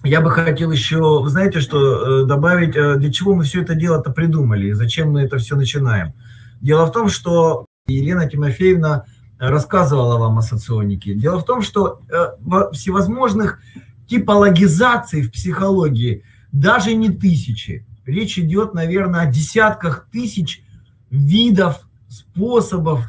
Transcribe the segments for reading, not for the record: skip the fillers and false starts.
я бы хотел еще, вы знаете, что добавить, для чего мы все это дело-то придумали, и зачем мы это все начинаем. Дело в том, что Елена Тимофеевна рассказывала вам о соционике. Дело в том, что всевозможных типологизаций в психологии даже не тысячи. Речь идет, наверное, о десятках тысяч видов, способов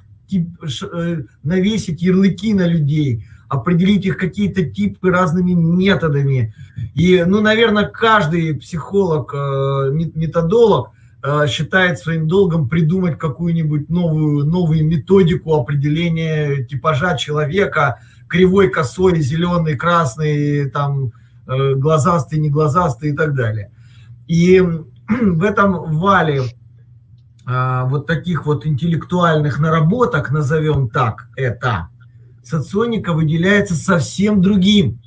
навесить ярлыки на людей, определить их какие-то типы разными методами. И, ну, наверное, каждый психолог, методолог считает своим долгом придумать какую-нибудь новую методику определения типажа человека: кривой, косой, зеленый, красный, там, глазастый, неглазастый и так далее. И в этом вале вот таких вот интеллектуальных наработок, назовем так это, соционика выделяется совсем другим.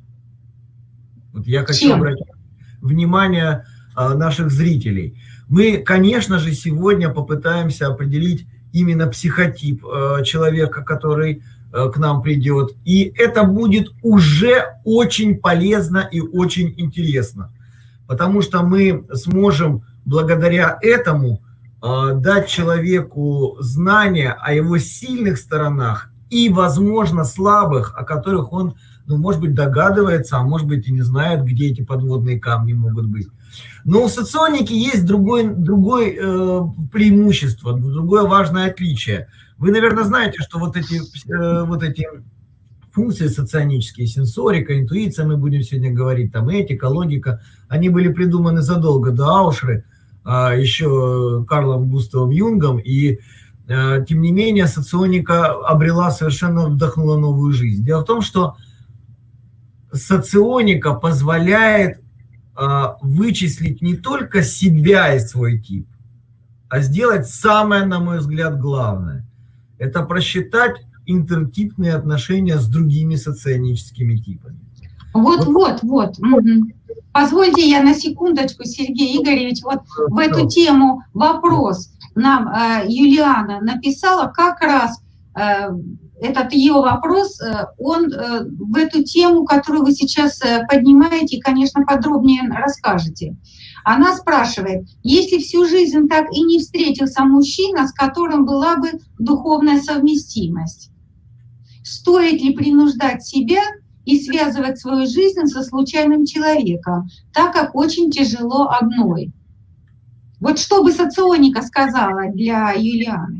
Вот я хочу обратить внимание наших зрителей. Мы, конечно же, сегодня попытаемся определить именно психотип человека, который к нам придет. И это будет уже очень полезно и очень интересно. Потому что мы сможем благодаря этому дать человеку знания о его сильных сторонах и, возможно, слабых, о которых он, ну, может быть, догадывается, а может быть, и не знает, где эти подводные камни могут быть. Но у соционики есть другое преимущество, другое важное отличие. Вы, наверное, знаете, что вот эти функции соционические, сенсорика, интуиция, мы будем сегодня говорить, там этика, логика, они были придуманы задолго до Аушры, еще Карлом Густавом Юнгом, и тем не менее соционика вдохнула новую жизнь. Дело в том, что соционика позволяет вычислить не только себя и свой тип, а сделать самое, на мой взгляд, главное. Это просчитать интертипные отношения с другими соционическими типами. Вот. Позвольте я на секундочку, Сергей Игоревич, вот в эту тему вопрос нам Юлиана написала, как раз этот ее вопрос, он в эту тему, которую вы сейчас поднимаете, конечно, подробнее расскажете. Она спрашивает: если всю жизнь так и не встретился мужчина, с которым была бы духовная совместимость, стоит ли принуждать себя и связывать свою жизнь со случайным человеком, так как очень тяжело одной? Вот что бы соционика сказала для Юлианы?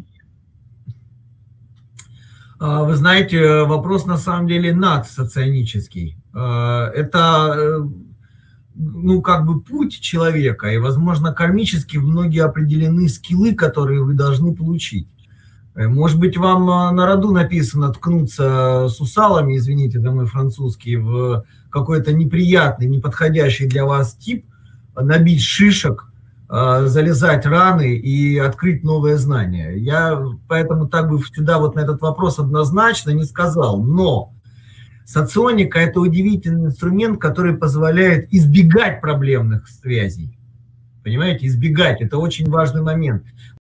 Вы знаете, вопрос на самом деле надсоционический. Это, ну, как бы путь человека, и, возможно, кармически многие определены скиллы, которые вы должны получить. Может быть, вам на роду написано ткнуться сусалами, извините, это мой французский, в какой-то неприятный, неподходящий для вас тип, набить шишек, залезать раны и открыть новое знание. Я поэтому так бы сюда вот на этот вопрос однозначно не сказал. Но соционика – это удивительный инструмент, который позволяет избегать проблемных связей. Понимаете, избегать – это очень важный момент.